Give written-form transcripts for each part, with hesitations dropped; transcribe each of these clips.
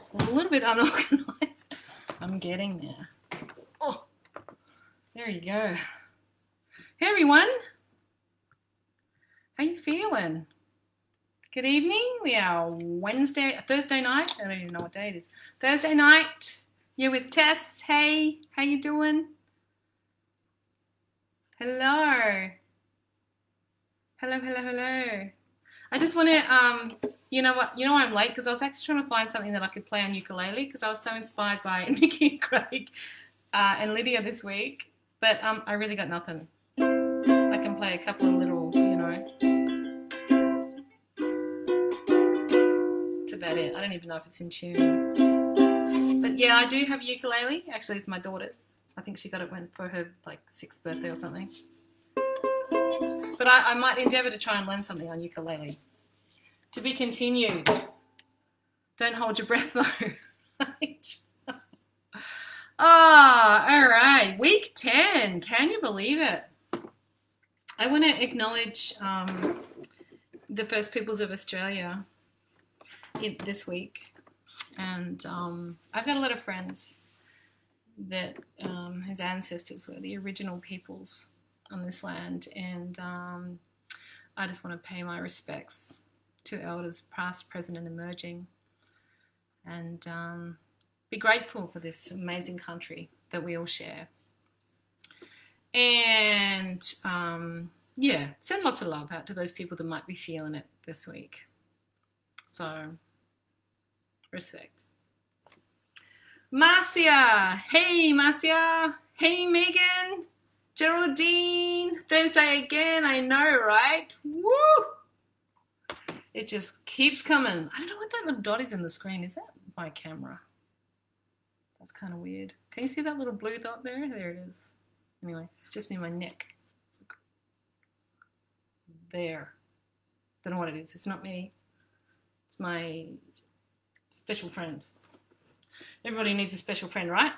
a little bit unorganized. I'm getting there. Oh, there you go. Hey everyone, how you feeling? Good evening. We are Thursday night. I don't even know what day it is. Thursday night. You're with Tess. Hey, how you doing? Hello. Hello. I just want to, you know why I'm late? Because I was actually trying to find something that I could play on ukulele because I was so inspired by Nikki and Craig and Lydia this week. But I really got nothing. I can play a couple of little, that's about it. I don't even know if it's in tune. But yeah, I do have a ukulele. Actually, it's my daughter's. I think she got it for her like 6th birthday or something. But I might endeavour to try and learn something on ukulele. To be continued. Don't hold your breath though. Right. All right. Week 10. Can you believe it? I want to acknowledge the First Peoples of Australia this week. And I've got a lot of friends that whose ancestors were the original peoples on this land, and I just want to pay my respects to elders past, present and emerging, and be grateful for this amazing country that we all share. And yeah, send lots of love out to those people that might be feeling it this week. So respect. Marcia, hey Marcia, hey Megan, Geraldine, Thursday again, I know, right? Woo! It just keeps coming. I don't know what that little dot is in the screen. Is that my camera? That's kind of weird. Can you see that little blue dot there? There it is. Anyway, it's just near my neck. There. Don't know what it is. It's not me. It's my special friend. Everybody needs a special friend, right?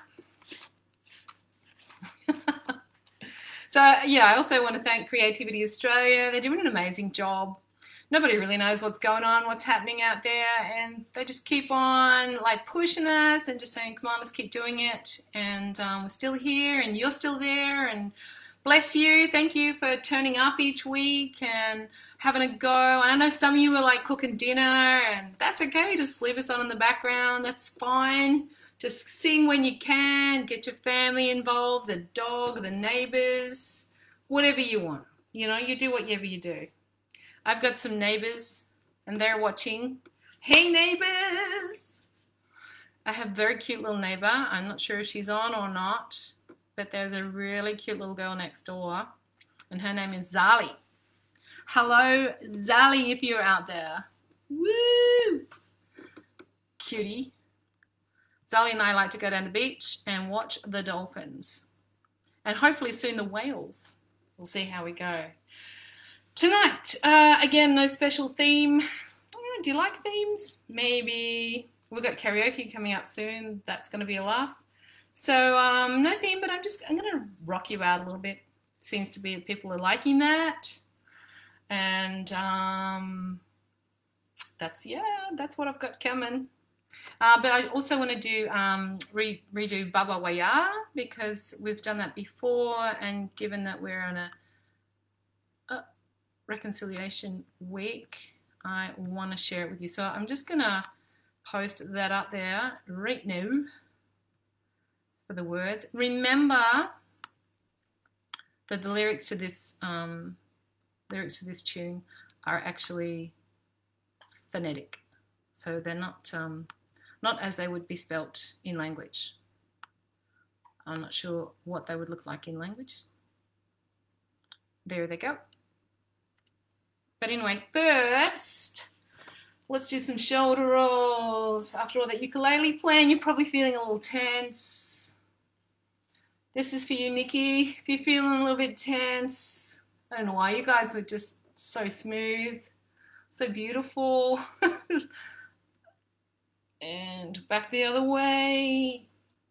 So, yeah, I also want to thank Creativity Australia. They're doing an amazing job. Nobody really knows what's going on, what's happening out there, and they just keep on like pushing us and just saying, come on, let's keep doing it. And we're still here and you're still there, and bless you. Thank you for turning up each week and having a go. And I know some of you are like cooking dinner, and that's okay. Just leave us on in the background. That's fine. Just sing when you can. Get your family involved, the dog, the neighbors, whatever you want. You do whatever you do. I've got some neighbors, and they're watching. Hey, neighbors! I have a very cute little neighbor. I'm not sure if she's on or not, but there's a really cute little girl next door, and her name is Zali. Hello, Zali, if you're out there. Woo! Cutie. Zali and I like to go down the beach and watch the dolphins, and hopefully soon the whales. We'll see how we go. Tonight, again, no special theme. Do you like themes? Maybe. We've got karaoke coming up soon. That's going to be a laugh. So, no theme, but I'm going to rock you out a little bit. Seems to be people are liking that. And that's what I've got coming. But I also want to do redo Baba Waya, because we've done that before, and given that we're on a reconciliation week, I want to share it with you. So I'm just going to post that up there right now for the words. Remember that the lyrics to this tune are actually phonetic. So they're not as they would be spelt in language. I'm not sure what they would look like in language. There they go. But anyway, first, let's do some shoulder rolls. After all that ukulele playing, you're probably feeling a little tense. This is for you, Nikki. If you're feeling a little bit tense, I don't know why. You guys are just so smooth, so beautiful. And back the other way.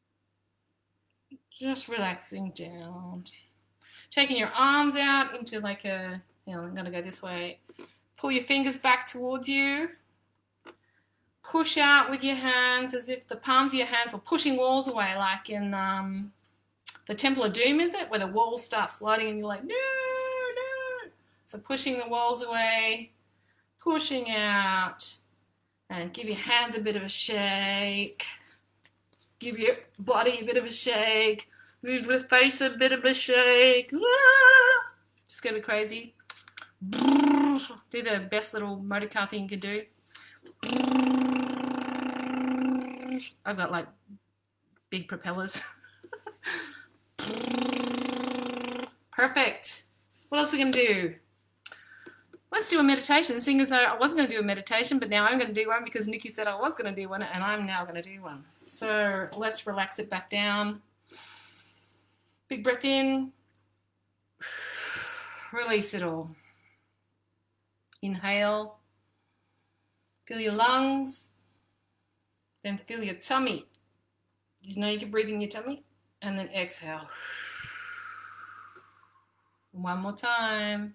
Just relaxing down. Taking your arms out into like a, I'm going to go this way. Pull your fingers back towards you. push out with your hands as if the palms of your hands were pushing walls away, like in the Temple of Doom, is it? Where the walls start sliding and you're like, no, no. So pushing the walls away, pushing out, and give your hands a bit of a shake. Give your body a bit of a shake. Move the face a bit of a shake. Just go a bit crazy. Do the best little motor car thing you can do. I've got like big propellers. Perfect. What else are we going to do? Let's do a meditation. Seeing as though I wasn't going to do a meditation, but now I'm going to do one because Nikki said I was going to do one, and I'm now going to do one. So let's relax it back down. Big breath in. Release it all. Inhale. Feel your lungs. Then feel your tummy. You know you can breathe in your tummy. And then exhale. One more time.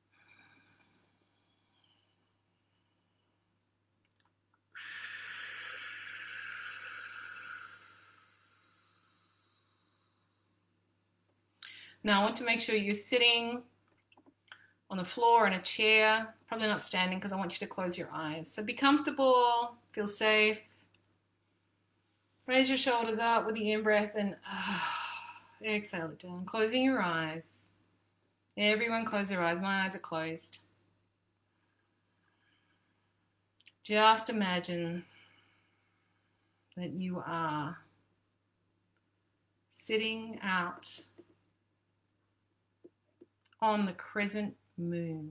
Now I want to make sure you're sitting on the floor in a chair, probably not standing because I want you to close your eyes. So be comfortable, feel safe. Raise your shoulders up with the in-breath and exhale it down, closing your eyes. Everyone close their eyes. My eyes are closed. Just imagine that you are sitting out on the crescent moon.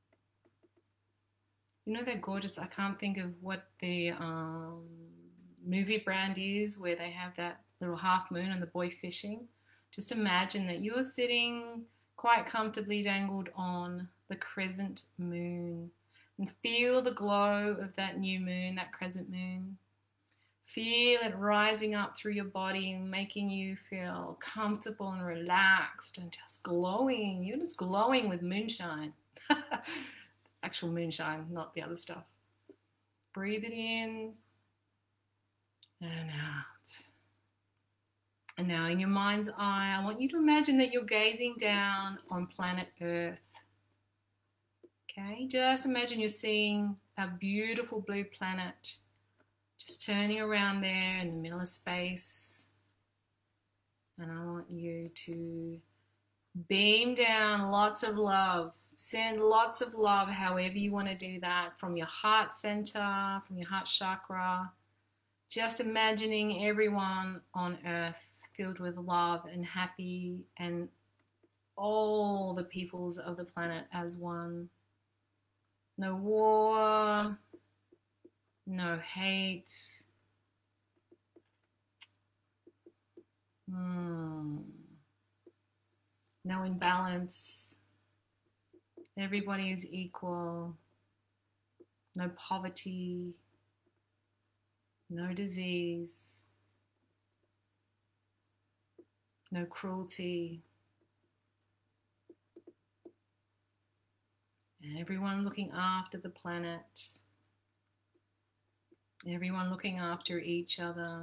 You know, they're gorgeous. I can't think of what the movie brand is where they have that little half moon and the boy fishing. Just imagine that you're sitting quite comfortably dangled on the crescent moon and feel the glow of that new moon, that crescent moon. Feel it rising up through your body and making you feel comfortable and relaxed and just glowing. You're just glowing with moonshine. Actual moonshine, not the other stuff. Breathe it in and out. And now in your mind's eye, I want you to imagine that you're gazing down on planet Earth. Okay, just imagine you're seeing a beautiful blue planet just turning around there in the middle of space. And I want you to beam down lots of love. Send lots of love, however you want to do that, from your heart center, from your heart chakra. Just imagining everyone on earth filled with love and happy, and all the peoples of the planet as one. No war, no hate. No imbalance. Everybody is equal. No poverty. No disease. No cruelty. And everyone looking after the planet. Everyone looking after each other.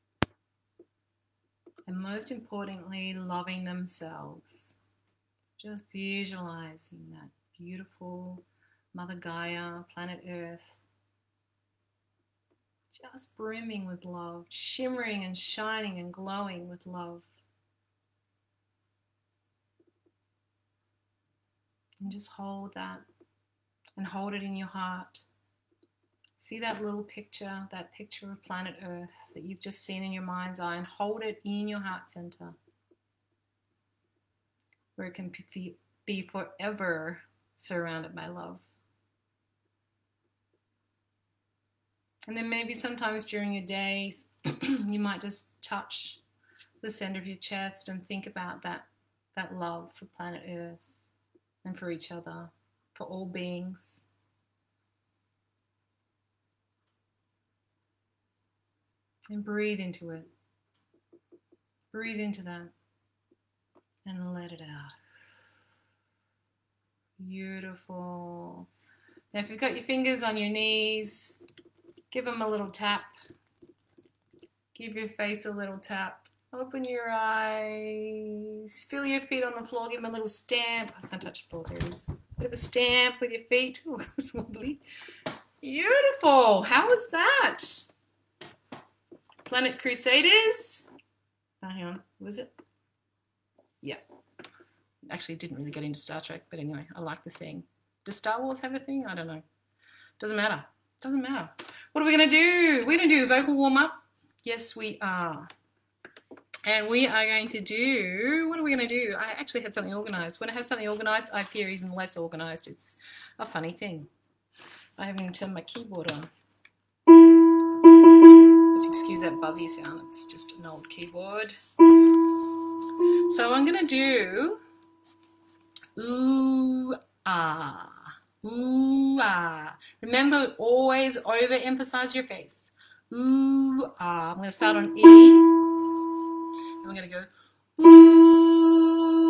And most importantly, loving themselves. Just visualizing that beautiful Mother Gaia, planet Earth, just brimming with love, shimmering and shining and glowing with love. And just hold that and hold it in your heart. See that little picture, that picture of planet Earth that you've just seen in your mind's eye, and hold it in your heart center where it can be forever surrounded by love. And then maybe sometimes during your days, you might just touch the center of your chest and think about that love for planet Earth and for each other, for all beings. And breathe into it. Breathe into that and let it out. Beautiful. Now if you've got your fingers on your knees, Give them a little tap. Give your face a little tap. Open your eyes. Feel your feet on the floor. Give them a little stamp. I can't touch the floor. There it is. Bit of a stamp with your feet. Oh, it's wobbly. Beautiful. How was that? Planet Crusaders. Oh, hang on. Was it? Yeah. Actually, didn't really get into Star Trek, but anyway, I like the thing. Does Star Wars have a thing? I don't know. Doesn't matter. Doesn't matter. What are we going to do? We're going to do a vocal warm-up. Yes, we are. And we are going to do, what are we going to do? I actually had something organised. When I have something organised, I appear even less organised. It's a funny thing. I haven't even turned my keyboard on. Excuse that buzzy sound. It's just an old keyboard. So I'm going to do ooh, ah. Ooh, ah. Remember, always overemphasize your face. Ooh, ah. I'm going to start on E. And we're going to go ooh,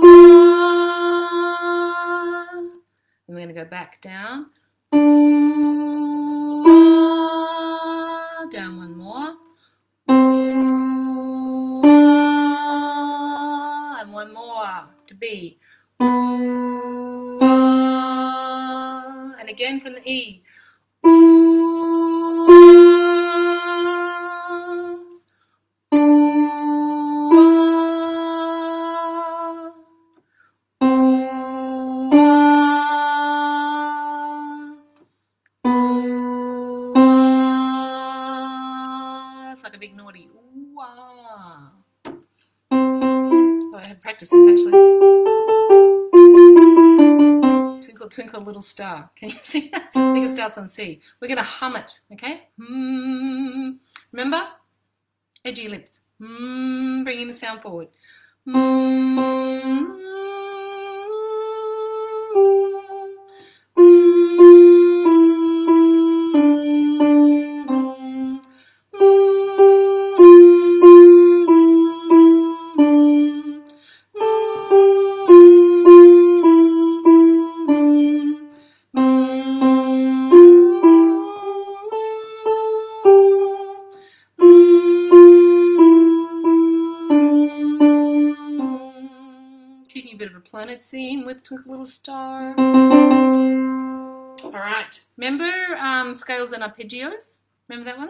ah. And we're going to go back down. Ooh, ah. Down one more. Ooh, ah. And one more to B. Ooh, ah. And again from the E. Ooh, ah. Ooh, ah. Ooh, ah. Ooh, ah. It's like a big naughty. Ooh, ah. Oh, I had practices actually. Twinkle, twinkle, little star. Can you see that? I think it starts on C. We're going to hum it, okay? Remember? Edgy lips. Bringing the sound forward. Keeping a bit of a planet theme with Twinkle Little Star. All right. Remember scales and arpeggios? Remember that one?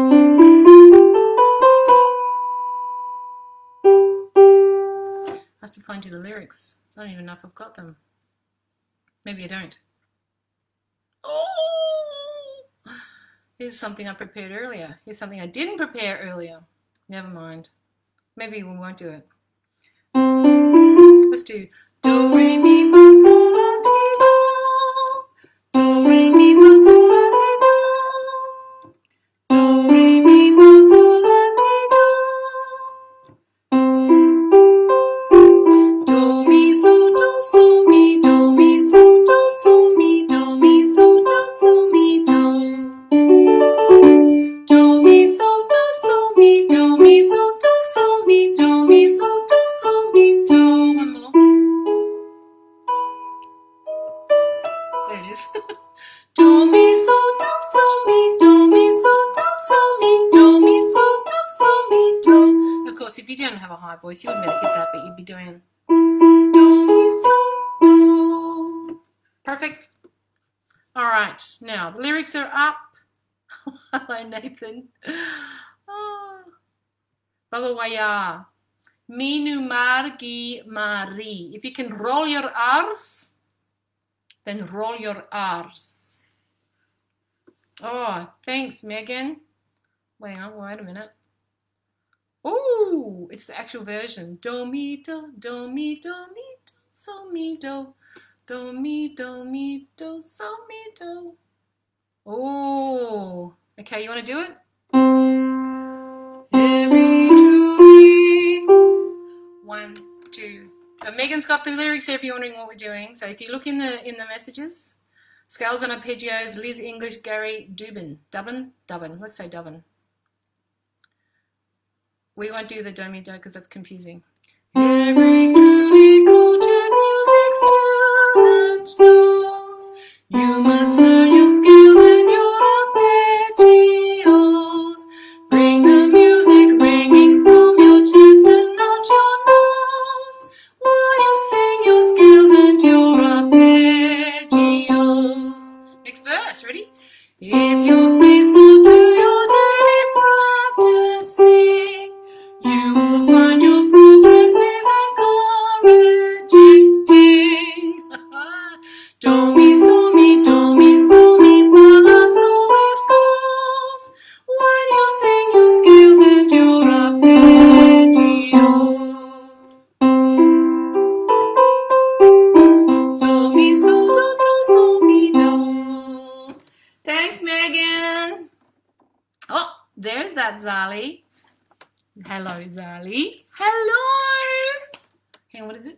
I have to find you the lyrics. I don't even know if I've got them. Maybe I don't. Oh! Here's something I prepared earlier. Here's something I didn't prepare earlier. Never mind. Maybe we won't do it. Let's do do, re, mi, fa, sol, la, ti, do. Do, re, mi, fa, sol, la, ti, do. Do, re, mi, fa, sol, la, ti, do. Do, mi, so, do, so, mi, do, mi, so, do, so, mi, do, mi, so, do, so, mi, do. Do, mi, so, do, so, mi, do, mi, so, do, so, mi, do, mi, so, do, so, mi, do. One more. There it is. Do, mi, so, do, so, mi, do, mi, so, do, so, mi, do, mi, so, do, so, mi, do. Of course, if you don't have a high voice, you wouldn't be able to hit that, but you'd be doing do, mi, so, do. Perfect. All right. Now, the lyrics are up. Hello, Nathan. Oh. Baba Waya. Minu margi mari. If you can roll your R's, then roll your R's. Oh, thanks, Megan. Wait a minute. Oh, it's the actual version. Do, mi, do, do, mi, do, mi, do, so, mi, do. Do, mi, do, mi, do, so, mi, do. Oh, okay, you want to do it? Every truly. 1, 2. So Megan's got the lyrics here if you're wondering what we're doing. So if you look in the messages, scales and arpeggios, Liz English, Gary Dubin. Dubbin? Let's say Dubbin. We won't do the do mi do because that's confusing. Every truly cultured music student knows you must learn your scales and your arpeggios. There's that Zali. Hello, Zali. Hello. Hang on, what is it?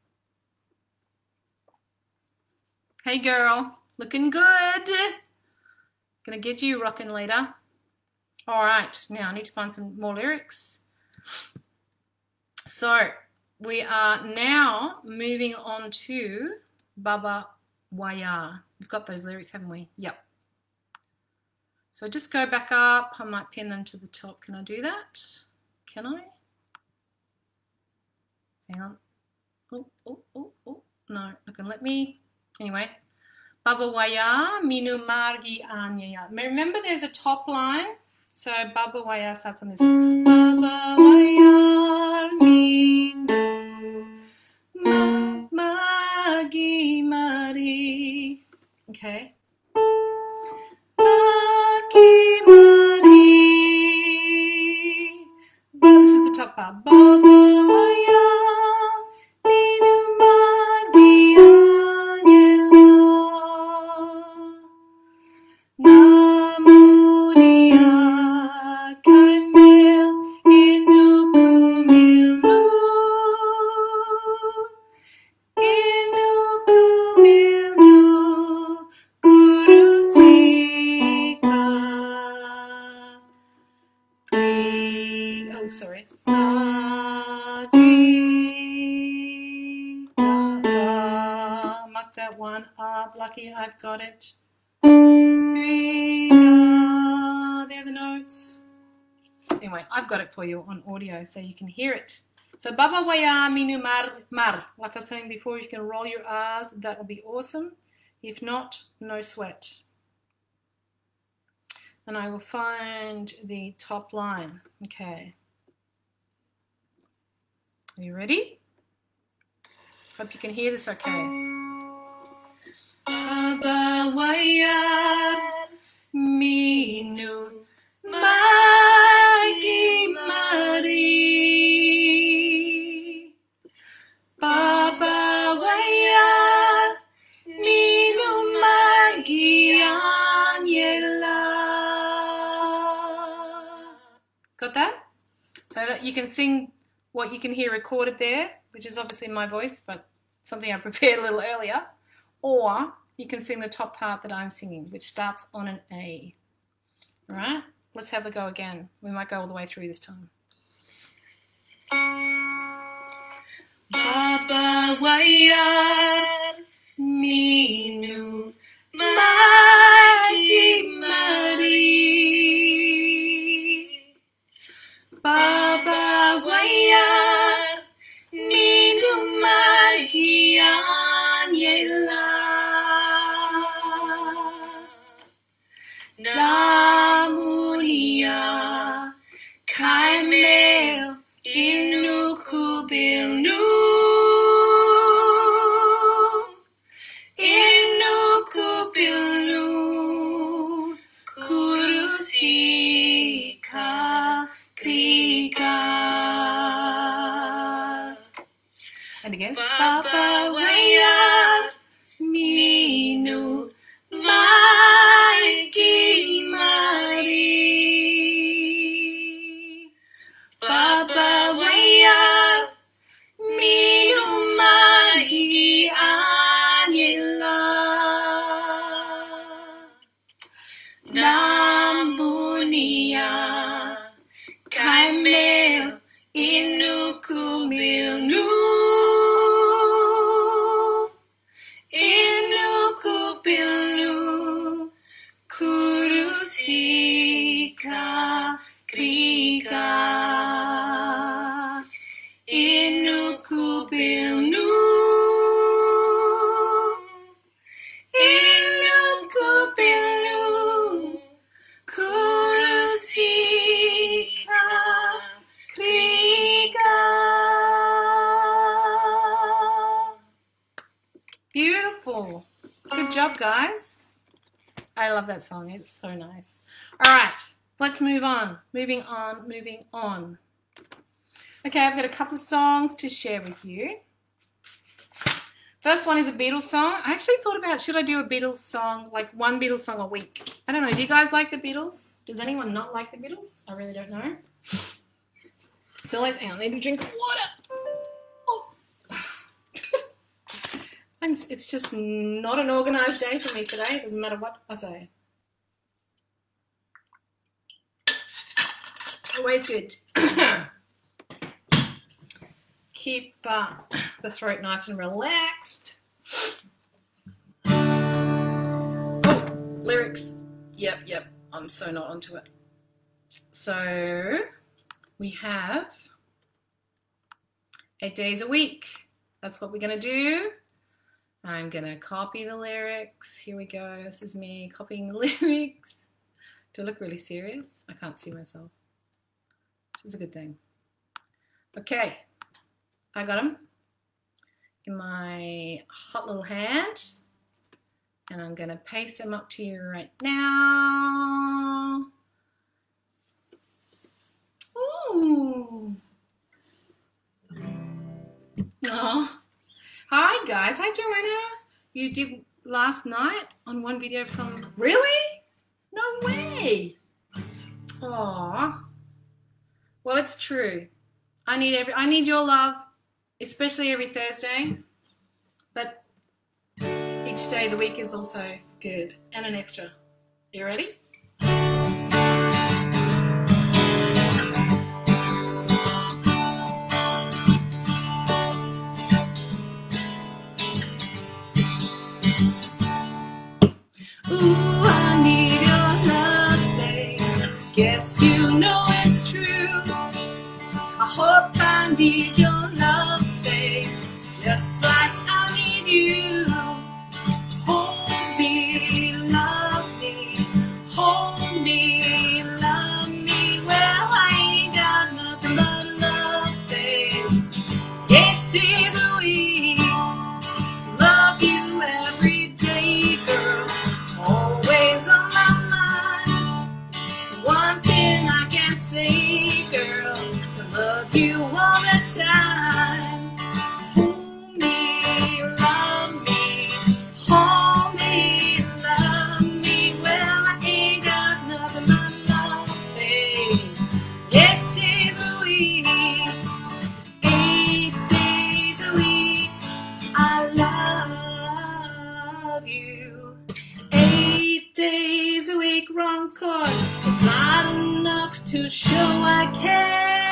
Hey, girl. Looking good. Gonna get you rocking later. All right, now I need to find some more lyrics. So we are now moving on to Baba Waya. We've got those lyrics, haven't we? Yep. So just go back up. I might pin them to the top. Can I do that? Can I? Hang on. Oh. No, it can let me. Anyway. Baba Waya Minu Margi Anya. Remember there's a top line. So Baba Waya starts on this. Baba Waya Minu Margi Mari. Okay. Margi Mari. This is the top part. Baba Waya Minu Margi Anya. Namunia Kamel Inukumilu Kurusika Oh, sorry. Mark that one up. Lucky I've got it. They're the notes. Anyway, I've got it for you on audio so you can hear it. So Baba Waya Minu Mar. Like I was saying before, if you can roll your R's, that will be awesome. If not, no sweat. And I will find the top line. Okay. Are you ready? Hope you can hear this okay. Baba Waya Minu Magi Mari. Baba Waya Minu Magi Anyela. Got that? So that you can sing what you can hear recorded there, which is obviously my voice, but something I prepared a little earlier. Or you can sing the top part that I'm singing, which starts on an A. All right, let's have a go again. We might go all the way through this time. Baba Waya Minu Magi Mari. Baba Waya Minu Magi Anyela. Namunia Kaimel Inukubilnu Inukubilnu Kurusika Kriga. And again. Baba Waya Minu Magi Mari. Baba Waya Minu Magi Anyela. Namunia Kaimel Inukumilnu Inukubilnu Kurusika Kriga. Inukubilnu Inukubilnu Kurusika Kriga. Beautiful. Good job, guys. I love that song. It's so nice. All right, let's move on. Moving on. Okay, I've got a couple of songs to share with you. First one is a Beatles song. I actually thought about, should I do a Beatles song, like one Beatles song a week? I don't know. Do you guys like the Beatles? Does anyone not like the Beatles? I really don't know. So I need to drink water. Oh. It's just not an organised day for me today. It doesn't matter what I say. Always good. Keep the throat nice and relaxed. Oh, lyrics. Yep. I'm so not onto it. So we have 8 days a week. That's what we're going to do. I'm going to copy the lyrics. Here we go. This is me copying the lyrics. Do I look really serious? I can't see myself, which is a good thing. Okay. I got them in my hot little hand, and I'm going to paste them up to you right now. Ooh. Oh. Hi guys, hi Joanna. You did last night on one video from, really? No way. Aw. Well, it's true. I need your love. Especially every Thursday, but each day of the week is also good and an extra. You ready? Ooh, I need your love, babe. Guess you know it's true. I hope I need your love, babe, just like I need you. Hold me, love me, hold me, love me. Well, I ain't got nothing but love, babe. 8 days a week, love you every day, girl. Always on my mind. One thing I can say, girl, love you all the time. Hold me, love me, hold me, love me. Well, I ain't got nothing but love, babe. 8 days a week, 8 days a week, I love you. 8 days a week, wrong chord. It's not enough to show I care.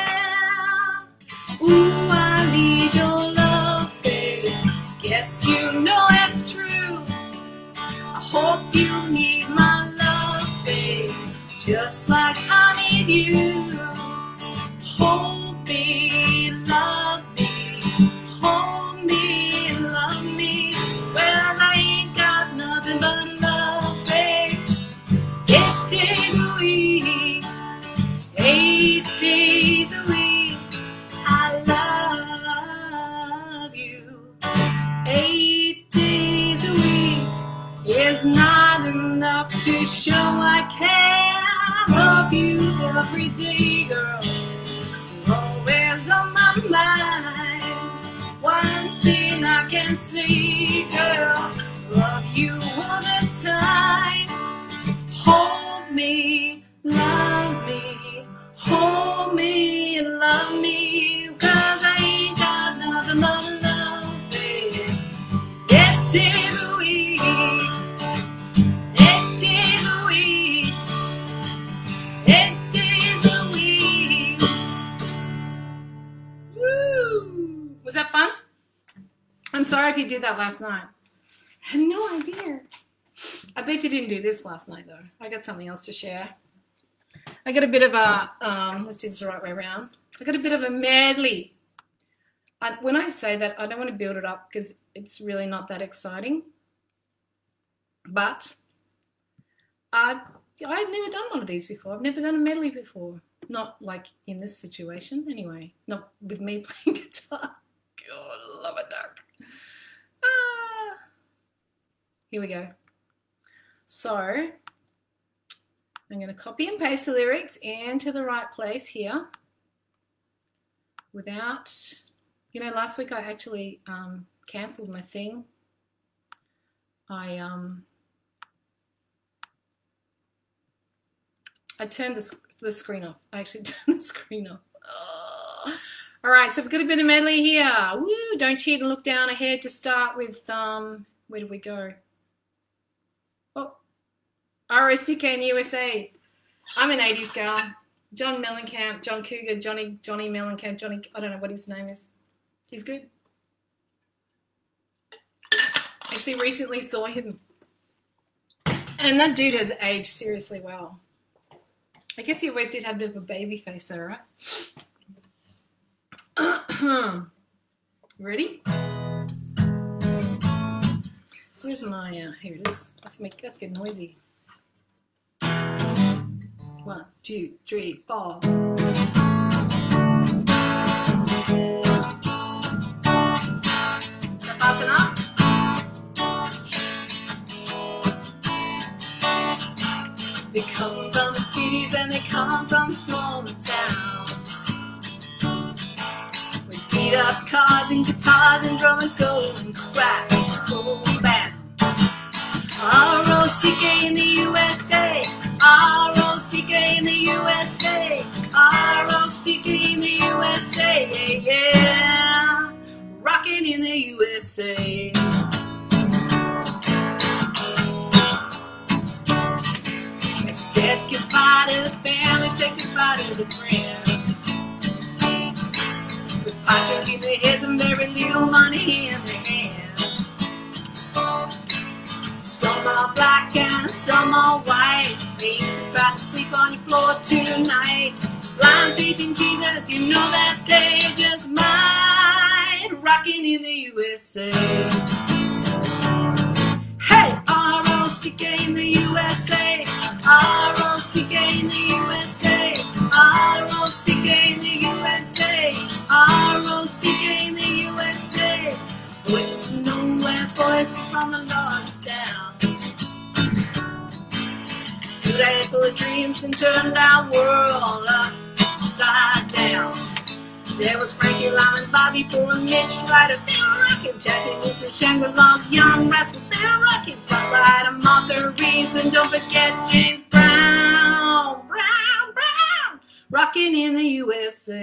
Ooh, I need your love, babe. Guess you know it's true. I hope you need my love, babe, just like I need you. Hold me, love me, hold me, love me. Well, I ain't got nothing but love, babe. 8 days a week, 8 days a week, I love you. 8 days a week is not enough to show I care. I love you every day, girl. You're always on my mind. One thing I can say, girl, is love you all the time. Hold me, love me, hold me, love me, 'cause I ain't got nothing but love, baby. 8 days a week, 8 days a week, 8 days a week. Woo! Was that fun? I'm sorry if you did that last night. I had no idea. I bet you didn't do this last night, though. I got something else to share. I got a bit of a, let's do this the right way around. I got a bit of a medley. When I say that, I don't want to build it up because it's really not that exciting. But I've never done one of these before. I've never done a medley before. Not like in this situation, anyway. Not with me playing guitar. God, I love a duck. Here we go. So I'm going to copy and paste the lyrics into the right place here without, you know, last week I actually cancelled my thing. I turned the screen off. I actually turned the screen off. Oh. All right, so we've got a bit of medley here. Woo! Don't cheat and look down ahead to start with. Where did we go? Oh, ROCK in the USA. I'm an 80s girl. John Mellencamp, John Cougar, Johnny Mellencamp, Johnny. I don't know what his name is. He's good. Actually, recently saw him, and that dude has aged seriously well. I guess he always did have a bit of a baby face though, right? Ready? Where's my, here it is. Let's get noisy. 1, 2, 3, 4. Is that fast enough? They come from the cities and they come from smaller towns. We beat up cars and guitars and drummers go and crack, boom, bam. R-O-C-K in the USA, R-O-C-K in the USA, R-O-C-K in the USA, yeah, yeah. Rockin' in the USA. They said goodbye to the family, said goodbye to the friends. With patrons in their heads and very little money in their hands. Some are black and some are white. Ain't too bad to sleep on your floor tonight. Blind faith in Jesus, you know that they just might. Rockin' in the USA. Hey, R-O-C-K in the USA, R-O-C-K in the USA, R-O-C-K in the USA, R-O-C-K in the USA. Voices from nowhere, voices from the large towns. Today full of dreams and turned our world upside down. There was Frankie Lyman, Bobby Fuller, Mitch Ryder, they were rocking. Jackie Wilson, Shangri-La's young rascals, they were rocking. Spotlight and Mockeries, and don't forget James Brown, Brown, rocking in the USA.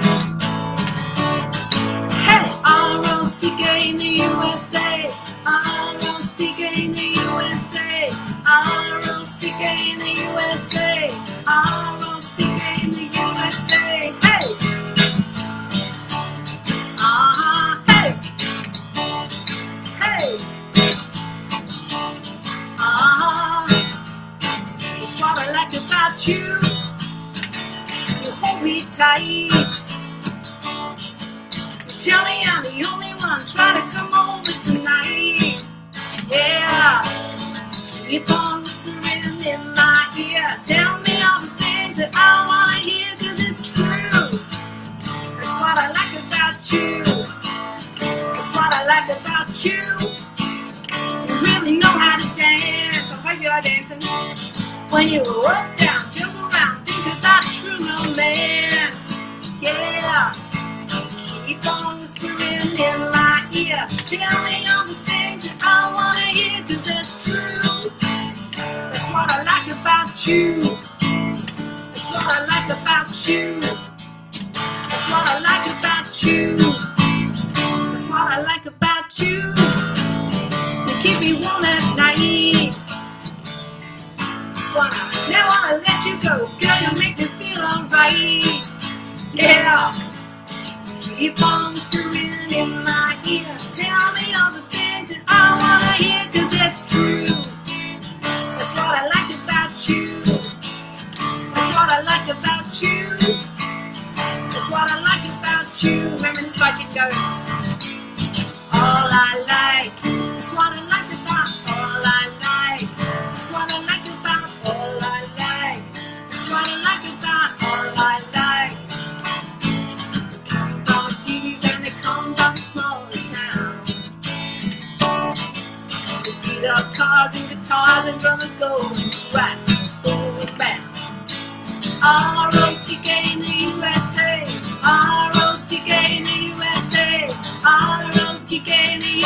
Hey, R-O-C-K in the USA, R-O-C-K in the USA, R-O-C-K in the USA, R-O-C-K in the USA. Hey. Hey, hey, that's what I like about you. You hold me tight. You tell me I'm the only one trying to come over tonight. Yeah, keep on whispering in my ear. Tell me all the things that I wanna hear, 'cause it's true. That's what I like about you. That's what I like about you. You really know how to dance. I hope you are dancing. When you go up, down, jump around, think about true romance. Yeah. Keep on whispering in my ear. Tell me all the things that I wanna hear, 'cause that's true. That's what I like about you. That's what I like about you. That's what I like about you. That's what I like about you. You keep me warm at night. Never wanna let you go, girl, you make me feel alright. Yeah. Keep on whispering in my ear. Tell me all the things that I wanna hear, 'cause it's true. That's what I like about you. That's what I like about you. That's what I like about you. Remember this part, you go. All I like. That's what I like about all I like. That's what I like about all I like. That's what I like about all I like. They come from the cities and they come from smaller towns. They beat up cars and guitars and drummers go and crack, boom, bam. R-O-C-K in the USA, R-O-C-K in the USA, R-O-C-K in the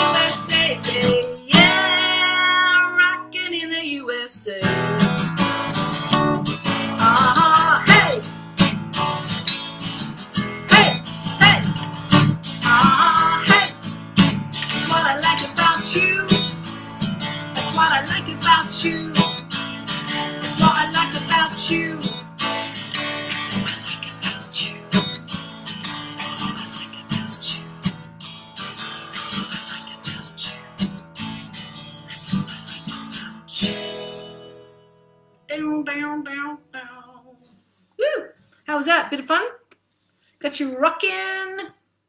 How was that? Bit of fun? Got you rocking?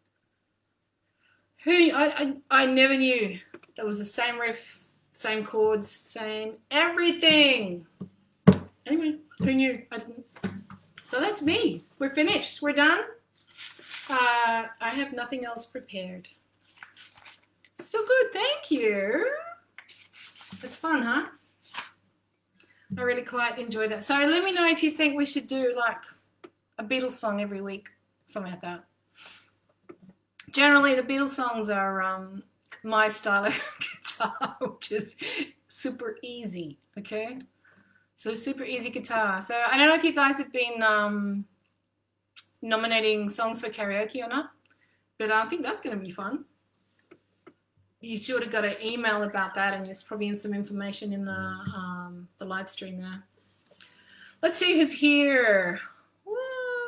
I never knew that was the same riff, same chords, same everything. Anyway, who knew? I didn't. So that's me. We're finished. We're done. I have nothing else prepared. So good. Thank you. It's fun, huh? I really quite enjoy that. So let me know if you think we should do like a Beatles song every week, something like that. Generally, the Beatles songs are my style of guitar, which is super easy, okay? So super easy guitar. So I don't know if you guys have been nominating songs for karaoke or not, but I think that's going to be fun. You should have got an email about that, and there's probably some information in the live stream there. Let's see who's here. Woo!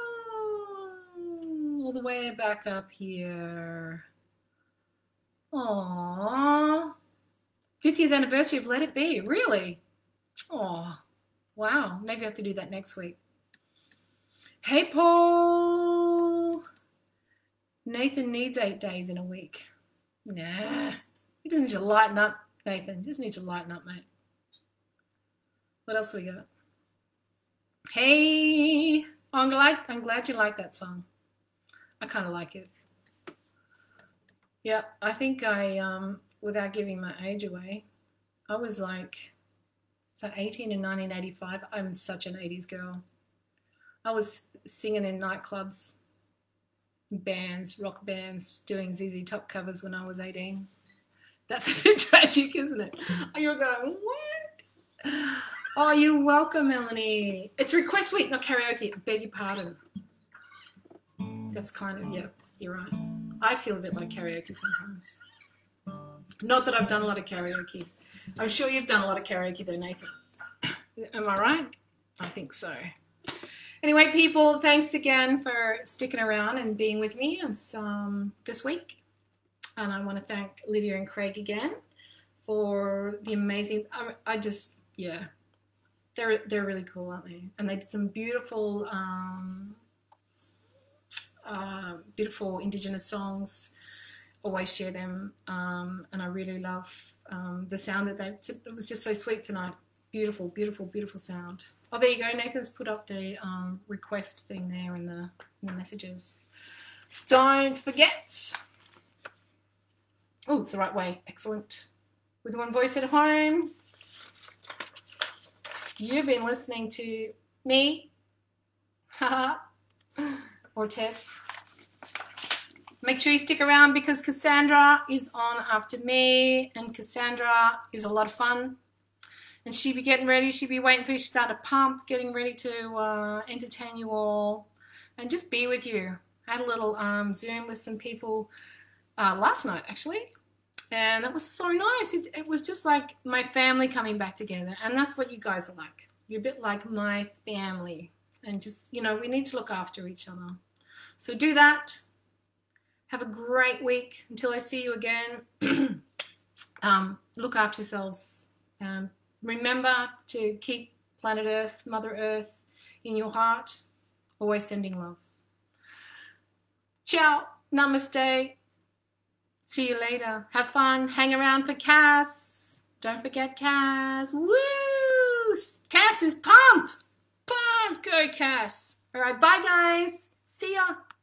All the way back up here. Aww. 50th anniversary of Let It Be. Really? Oh, wow. Maybe I have to do that next week. Hey, Paul. Nathan needs 8 days in a week. Nah. You just need to lighten up, Nathan. Just need to lighten up, mate. What else we got? Hey. I'm glad you like that song. I kind of like it. Yeah, I think I, without giving my age away, I was like, so 18 in 1985. I'm such an 80s girl. I was singing in nightclubs, bands, rock bands, doing ZZ Top covers when I was 18. That's a bit tragic, isn't it? You're going, what? Oh, you're welcome, Melanie. It's request week, not karaoke. I beg your pardon. That's kind of, yeah, you're right. I feel a bit like karaoke sometimes. Not that I've done a lot of karaoke. I'm sure you've done a lot of karaoke though, Nathan. Am I right? I think so. Anyway, people, thanks again for sticking around and being with me this week. And I want to thank Lydia and Craig again for the amazing, yeah, they're really cool, aren't they? And they did some beautiful, beautiful Indigenous songs. Always share them, and I really love the sound that it was just so sweet tonight. Beautiful, beautiful, beautiful sound. Oh, there you go. Nathan's put up the request thing there in the messages. Don't forget. Oh, it's the right way. Excellent. With one voice at home. You've been listening to me, or Tess. Make sure you stick around because Cassandra is on after me, and Cassandra is a lot of fun. And she'll be getting ready. She'll be waiting for you to start a pump, getting ready to entertain you all and just be with you. I had a little Zoom with some people last night, actually. And that was so nice. It was just like my family coming back together. And that's what you guys are like. You're a bit like my family. And just, you know, we need to look after each other. So do that. Have a great week until I see you again. Look after yourselves. Remember to keep planet Earth, Mother Earth in your heart. Always sending love. Ciao. Namaste. See you later. Have fun. Hang around for Cass. Don't forget Cass. Woo! Cass is pumped. Pumped. Go, Cass. All right. Bye, guys. See ya.